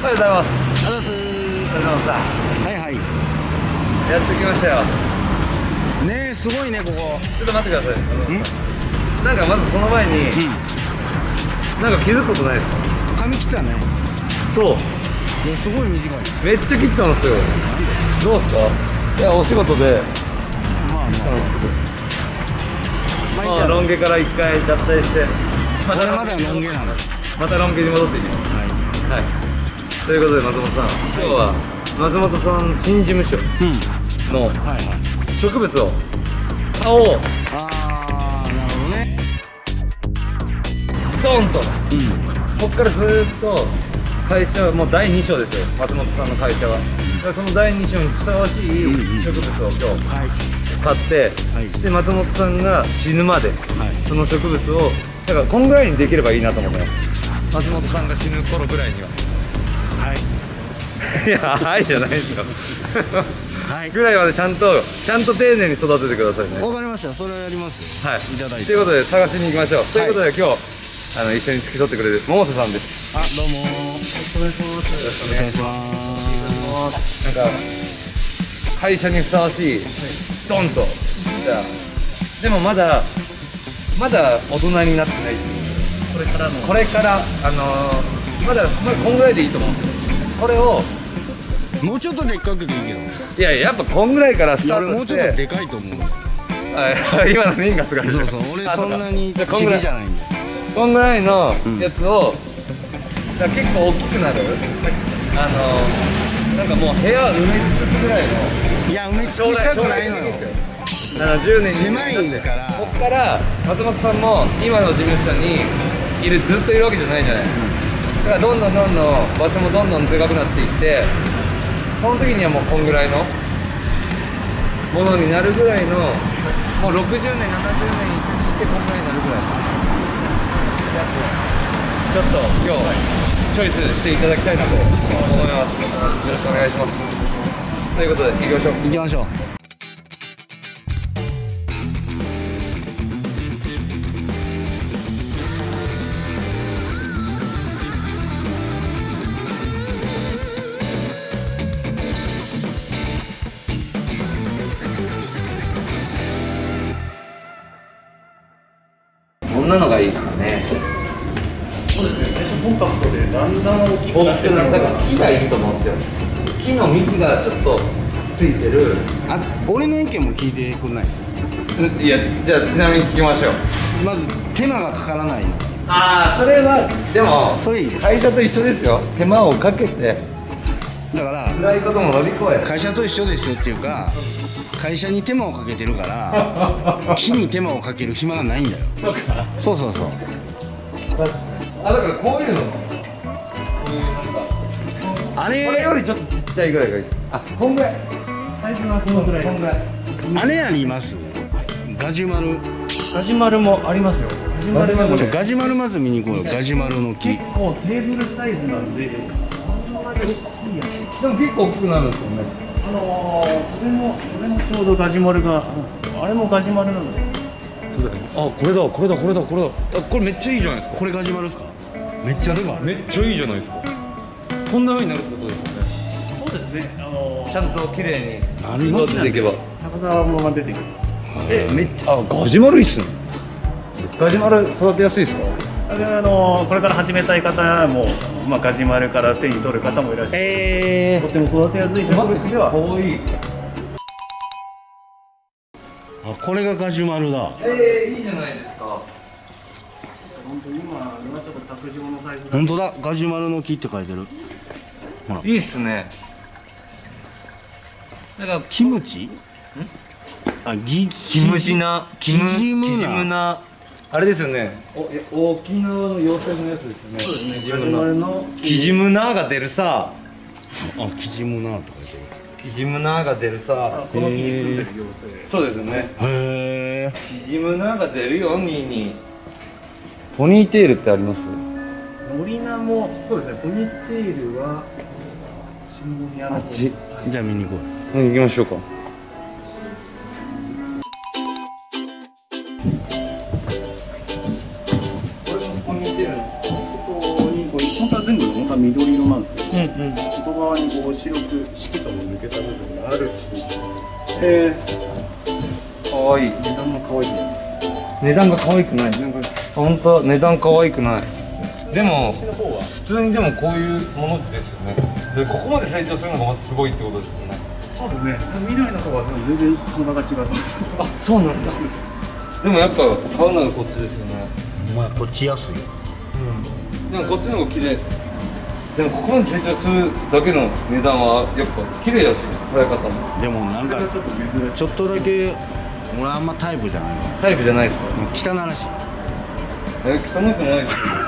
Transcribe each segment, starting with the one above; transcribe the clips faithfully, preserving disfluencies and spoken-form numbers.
はようございます。 あざす。 おはようございます。 はいはい。 やってきましたよ。 ねえ、すごいね、ここ。 ちょっと待ってください。なんかまずその前に、うん、なんか気づくことないですか？ 髪切ったね。そう。いや、すごい短い。 めっちゃ切ったんですよ。どうですか？いや、お仕事で。 まあまあ。 まあ、ロン毛から一回脱退して。 またまだロン毛なんです。 またロン毛に戻っていきます。はい。はい。ということで、松本さん、今日は松本さん新事務所の植物を買おう。 ああ、なるほどね。 ドンと。うん。こっからずーっと会社はもうだいに章ですよ。松本さんの会社は。そのだいに章にふさわしい植物を今日買って、そして松本さんが死ぬまでその植物をだからこんぐらいにできればいいなと思ってます。松本さんが死ぬ頃ぐらいには。はい。いや、はいじゃないですよ。はい。ぐらいまでちゃんとちゃんと丁寧に育ててくださいね。 わかりました。それをやりますよ。はい。いただいて。 ということで探しに行きましょう。ということで今日あの一緒に付き添ってくれる百瀬さんです。 あ、どうも。よろしくお願いします。よろしくお願いします。 なんか会社にふさわしいドンと。じゃあでもまだまだ大人になってない。これからのこれからあのー、まだまだこんぐらいでいいと思うんですよ。これをもうちょっとでっかくでいいけど。 いやいや、やっぱこんぐらいからスタートして。 もうちょっとでかいと思う。 あ、今のミンがすごい。 そうそう、俺そんなに地味じゃないんだよ。 こんぐらいのやつを、うん、だ結構大きくなるあのなんかもう部屋埋め尽くすぐらいの。 いや、埋め尽くしたくないのよ。 ななじゅうねんに狭いからこっから松本さんも今の事務所にいるずっといるわけじゃないじゃない。だからどんどんどんどん場所もどんどんでかくなっていって、その時にはもうこんぐらいのものになるぐらいの、もうろくじゅうねんななじゅうねん一緒にいてこんぐらいになるぐらいのやつをちょっと今日チョイスしていただきたいなと思います。よろしくお願いします。ということで行きましょう。 行きましょう。 こんなのがいいですかね。 そうですね、最初コンパクトでだんだん大きくなってくる。 だから木がいいと思うんですよ。木の幹がちょっとついてる。 あ、俺の意見も聞いてくんない？ いや、じゃあちなみに聞きましょう。 まず手間がかからない。 ああ、それはでもそれいいです。 会社と一緒ですよ。手間をかけてだから辛いことも乗り越え会社と一緒ですよっていうか、会社に手間をかけてるから木に手間をかける暇がないんだよ。 そうか。 そうそうそう。 あ、だからこういうのあれこれよりちょっとちっちゃいぐらいがいい。あ、こんぐらいサイズはこのぐらい。 こんぐらい。 あれあります。ガジュマル。 ガジュマルもありますよ。ガジュマルもちょガジュマルまず見に行こうよ。ガジュマルの木。 結構テーブルサイズなんで、あんまり大きいやつ。 でも結構大きくなるんですよね。 あのー、それもそれもちょうどガジュマルがあれもガジュマルなので。 あ、これだこれだこれだこれだ。あ、これめっちゃいいじゃないですか。 これガジュマルですか。めっちゃでかい。 めっちゃいいじゃないですか。こんな風になるってことですよね。 そうですね。あのー、 ちゃんと綺麗なるに育てていけば。 高さもま出てくる。 え、めっちゃ、あ、ガジュマルいいっすね。ガジュマル育てやすいですか。 あのー、これから始めたい方も、まあ、ガジュマルから手に取る方もいらっしゃる。 えとても育てやすい植物では。 多い。 あ、これがガジュマルだ。 えー、いいじゃないですか。 本当に今はちょっと卓上のサイズ。 本当だ、ガジュマルの木って書いてる。ほら。 いいっすね。なんかキムチ？あ、ギキムジナ、 キムキジムナ。 あれですよね。お、沖縄の妖精のやつですよね。 そうですね。 キジムナキジムナが出るさ。 あ、キジムナって書いてる。 キジムナが出るさ。 この木に住んでる妖精。 そうですよね。 へえ。 キジムナが出るよ、ニーニー。ポニーテールってあります？ ノリナもそうですね。ポニーテールはチンゴニアの方。 じゃあ見に行こう。 うん、行きましょうか。 これもポニーテールの外にこれ本当は全部本当は緑色なんですけど、 うん外側にこう白く色素の抜けた部分がある印。 へえ。かわいい。 値段も可愛いじゃないですか。 値段が可愛くない。なんか本当値段可愛くない。でもこっちの方は普通にでもこういうものですよね。でここまで成長するのがまたすごいってことですよね。 そうですね。緑の方は全然幅が違う。 あ、そうなんだ。でもやっぱ買うならこっちですよね。 お前こっち安いよ。 でもこっちの方が綺麗。でもここまで成長するだけの値段はやっぱ綺麗だし、生え方も。 でもなんかちょっと珍しい。 ちょっとだけ俺あんまタイプじゃないわ。 タイプじゃないですか。 汚らしい。 え、汚くないですよ。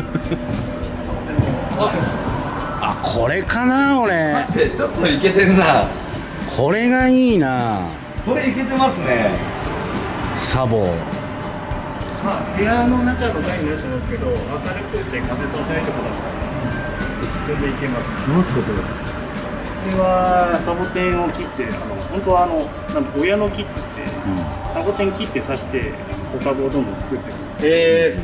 あ、これかな俺。 待って、ちょっとイケてんな。 これがいいな。 これイケてますね。 サボ。 まあ部屋の中の台になってますけど、明るくて風通しないところだったら全然いけます。 何すかこれ。 これはサボテンを切って、あの本当はあのなんか親の木って言って、 うん。 サボテン切って刺して小株をどんどん作っていくんですけど。 へ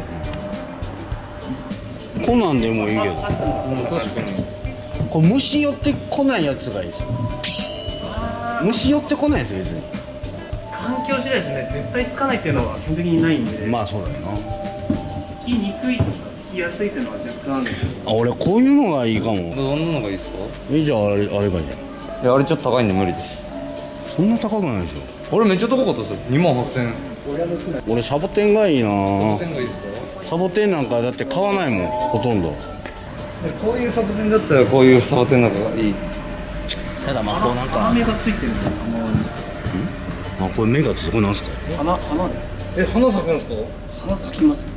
え。 こんなんでもいいけど。 確かに。 これ虫寄ってこないやつがいいです。虫寄ってこないですよ別に。 環境次第ですね。絶対つかないっていうのは基本的にないんで、 まあそうだよな。 つきにくいとかつきやすいっていうのは若干あるんですけど。 あ、俺こういうのがいいかも。 どんなのがいいですか。 え、じゃああれあれがいいじゃん。 いや、あれちょっと高いんで無理です。 そんな高くないでしょ。 俺めっちゃ高かったですよ。にまんはっせん。 親の木なんで俺サボテンがいいな。 サボテンがいいですか。 サボテンなんかだって買わないもんほとんど。 こういうサボテンだったらこういうサボテンなんかがいい。 ただまあこうなんか、 花芽がついてるんですよ。 あ、これ目がついてこれなんすか。 花花です。 え、花咲くんですか。 花咲きます。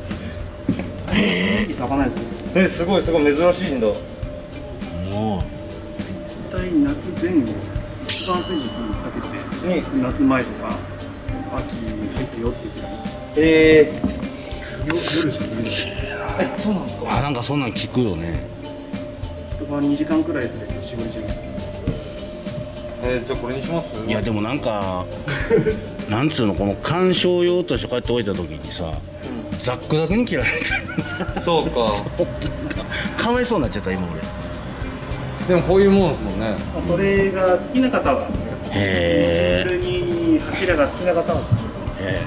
ええ、咲かないですか。 え、すごいすごい珍しいんだ。 も大体夏前後一番暑い時期に咲けて、 に夏前とか秋入ってよって言ってたらえよ夜しか見れない。 え、そうなんですう、あ、なんかそんなん聞くよね。 一晩にじかんくらいするとしごいします。 えー、じゃあこれにします。 いやでもなんかなんつうの、この観賞用としてこうやって置いた時にさ、ザックザクに切られてそうか。 かわいそうになっちゃった今俺。 でもこういうもんですもんね。 まあそれが好きな方はへシンプルに柱が好きな方は好き。 え。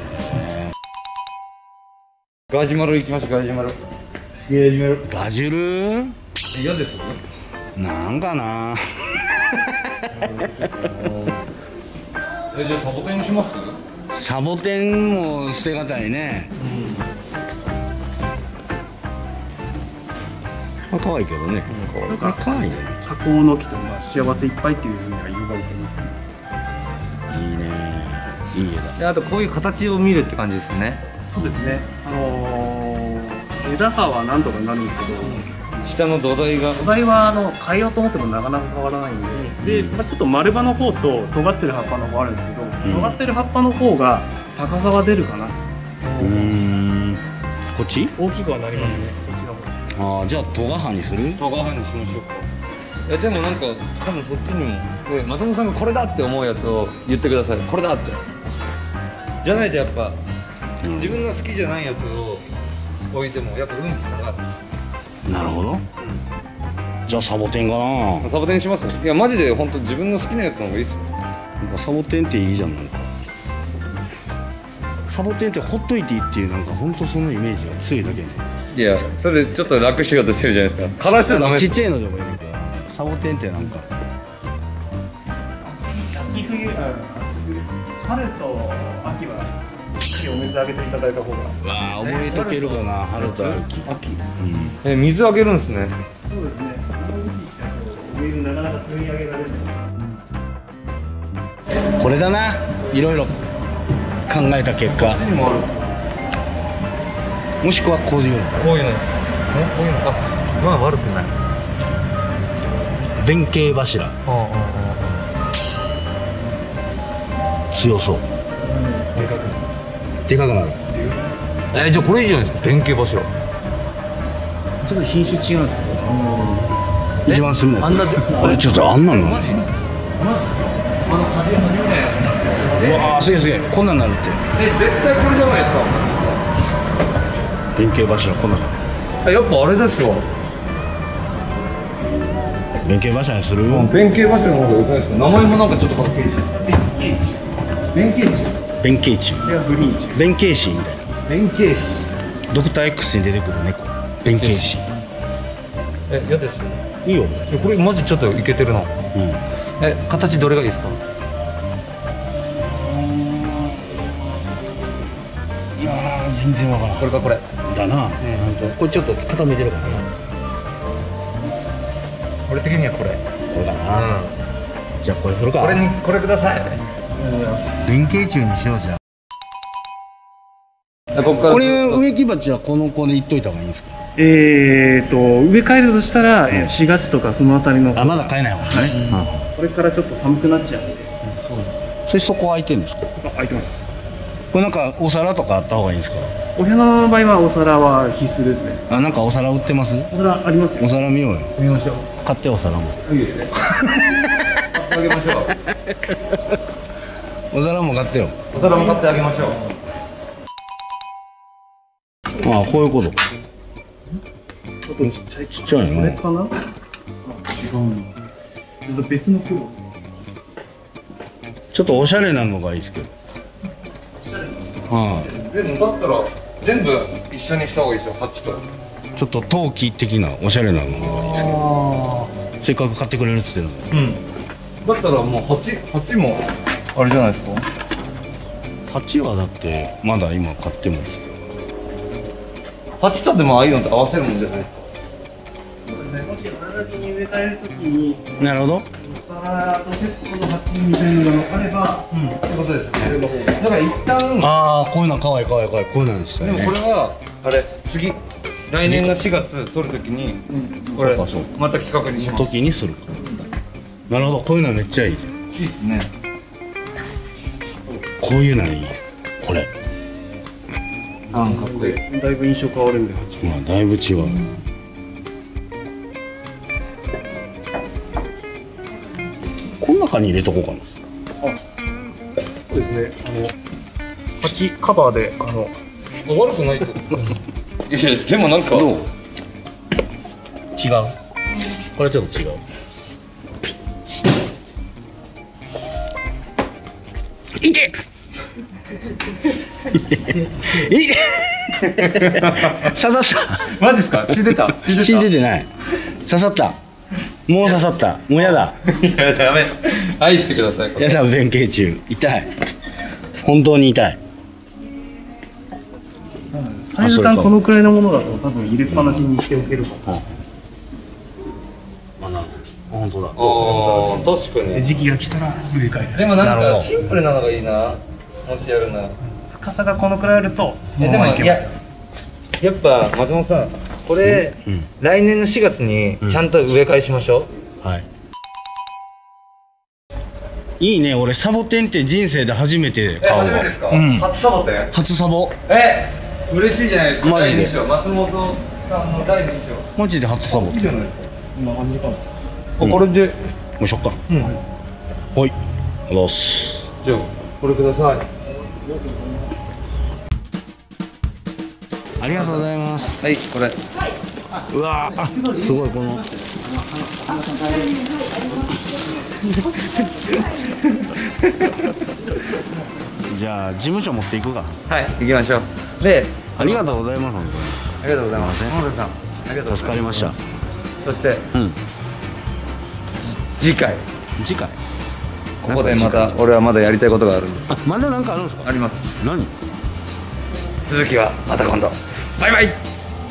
ガジュマル行きましょう。ガジュマル。ガジュマル。 バジル嫌です。 なんかな。 え、じゃあサボテンにします。 サボテンも捨てがたいね。まあ可愛いけどね。可愛い。可愛いよね。 加工の木とまあ幸せいっぱいっていうふうには言われてますね。 いいね。いい絵だ。 で、あとこういう形を見るって感じですよね。 そうですね。あのー、枝葉はなんとかなるんですけど、 下の土台が。 土台はあの変えようと思ってもなかなか変わらないんで、で、まあ、ちょっと丸葉の方と尖ってる葉っぱの方あるんですけど、 ん尖ってる葉っぱの方が高さは出るかな。 うーん。こっち？ 大きくはなりますね。こっちの方。 ああ、じゃあトガハにする？ トガハにしましょうか。いやでもなんか多分そっちにも、え、松本さんがこれだって思うやつを言ってください。これだって。じゃないとやっぱ、 うん、 自分の好きじゃないやつを置いてもやっぱ運気下がる。 なるほど。じゃあサボテンかな。 サボテンにします。いやマジで本当自分の好きなやつの方がいいっすよ。 なんかサボテンっていいじゃん。なんかサボテンってほっといていいっていうなんか本当そのイメージが強いだけね。 いやそれちょっと楽しようとしてるじゃないですか。枯らしちゃダメです。 ちっちゃいのでもいいけど、サボテンってなんか秋冬、あ春と秋はしっかりお水あげていただいた方が。 わあ覚えとけるかな。春と秋。 秋。 うん。 え、水あげるんですね。 そうですね。この時期しかお水なかなか吸い上げられない。 これだな。いろいろ考えた結果、 にもある。 もしくはこういうのこういうの。え、こういうのか。まあ悪くない。 弁慶柱。 ああ強そう。 でかくなる。 でかくなる。 え、じゃあこれいいじゃないですか。弁慶柱。 ちょっと品種違うんですけど、あの一番すみなやつ。 あんなでえ、ちょっとあんなんなの。 マジ？マジ？あの初め初め。 うわあ、すげえすげえ。こんなんなるって。 え、絶対これじゃないですか。 弁慶柱こんなんなる。 え、やっぱあれですよ。 弁慶柱にする？ 弁慶柱の方が良くないですか？名前もなんかちょっとかっこいいし。弁慶柱。 弁慶中。 これはグリーンチ弁慶師みたいな。 弁慶師。 ドクター X に出てくる猫。弁慶師。 え、嫌です。 いいよ。 これマジちょっとイケてるな。 うん。 え、形どれがいいですか？ いやー全然わからん。 これかこれ。 だな。うん。これちょっと傾いてるからな。 俺的にはこれ。 これだな。じゃあこれするか。 これにこれください。 弁慶中にしようじゃあ。 ここからこれ植木鉢はこの子でいっといた方がいいんですか？ えーと植え替えるとしたらえーしがつとかそのあたりのあ、まだ買えない方がね。 これからちょっと寒くなっちゃうんでそれそこ空いてるんですか？ あ開いてます。 これなんかお皿とかあった方がいいんですか？ お部屋の場合はお皿は必須ですね。 あ、なんかお皿売ってます？ お皿ありますよ。 お皿見ようよ。 見ましょう。 買ってお皿も。 いいですね。買ってあげましょう。 お皿も買ってよ。 お皿も買ってあげましょう。 ああ、こういうこと。 ちょっとちっちゃい。 ちっちゃいね。 これかな？あ、違うな。ちょっと別の黒。 ちょっとおしゃれなのがいいですけど。はでもだったら全部一緒にした方がいいですよ。鉢と。 い。ちょっと陶器的なおしゃれなのがいいですけど。せっかく買ってくれるっつってるので。 うん。だったらもう鉢鉢もあれじゃないですか。 鉢はだってまだ今買ってもですよ。 鉢とでもああいうのと合わせるもんじゃないですか。 そうですね。もし花咲に植え替えるときになるほど。 お皿とセットの鉢みたいなのがあれば、 うん。ってことですね。だから一旦。 ああ、こういうのかわいいかわいいかわいい。こういうのにしたいね。 でもこれはあれ次来年のしがつ取るときにこれそうかそうかまた企画にします。 時にするか。なるほど、こういうのめっちゃいいじゃん。 いいですね。 こういうのいい。これ。 あんかっこいい。 だいぶ印象変わるんで鉢。 まあだいぶ違う。この中に入れとこうかな。 そうですね。あの鉢カバーであの悪くないと。いやいやでもなんか。 どう？違う。これちょっと違う。いて。いて。刺さった。 マジですか？血出た。血血出てない。刺さった。もう刺さった。もうやだ。 いやダメ。愛してください。これやだ、弁慶中。痛い。本当に痛い。 サイズ感このくらいのものだと多分入れっぱなしにしておけるかな。 あ、なるほど。本当だ。 ああ確かに。 時期が来たら植え替える。 でもなんなるほどかシンプルなのがいいな。もしやるなら。 深さがこのくらいあるとそえでものままいけますいややっぱ松本さんこれ、 うんうん来年のしがつにちゃんと植え替えしましょう。 はい。いいね、俺サボテンって人生で初めて買うわ。うん。 初サボテン。 初サボ。 え嬉しいじゃないですか。 マジで第二章松本さんのだいに章。 マジで初サボテン。よいいじゃないですか。 今感じかな。 あこれで。 いしょっか。 うん。 はい。あざっす。 じゃあこれください。 ありがとうございます。 はいこれ。 うわー、あ、すごいこの。じゃあ事務所持っていくか。 はい行きましょう。でありがとうございます。本ありがとうございます。 すいま本田さんありがとうございます。 助かりました。 そしてうん。 次回次回。 ここでまた俺はまだやりたいことがあるんです。 あ、まだなんかあるんですか。 あります。 何。 続きはまた今度。バイバイ。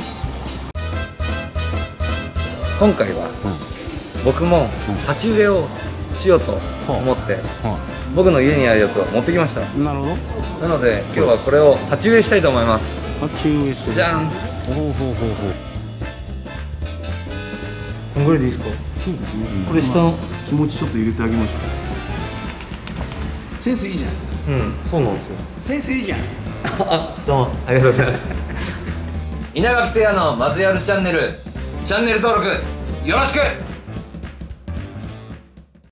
今回は僕も鉢植えをしようと思っては僕の家にあるやつを持ってきました。 い。なるほど。 なので今日はこれを鉢植えしたいと思います。 鉢植えする。 じゃん。 ほうほうほうほう。 こんぐらいでいいですか？ そうですね。 これ下の気持ちちょっと入れてあげましょセンスいいじゃん。 うんそうなんですよ。 センスいいじゃん。 あどうもありがとうございます。稲垣誠也のまずやるチャンネルチャンネル登録よろしく。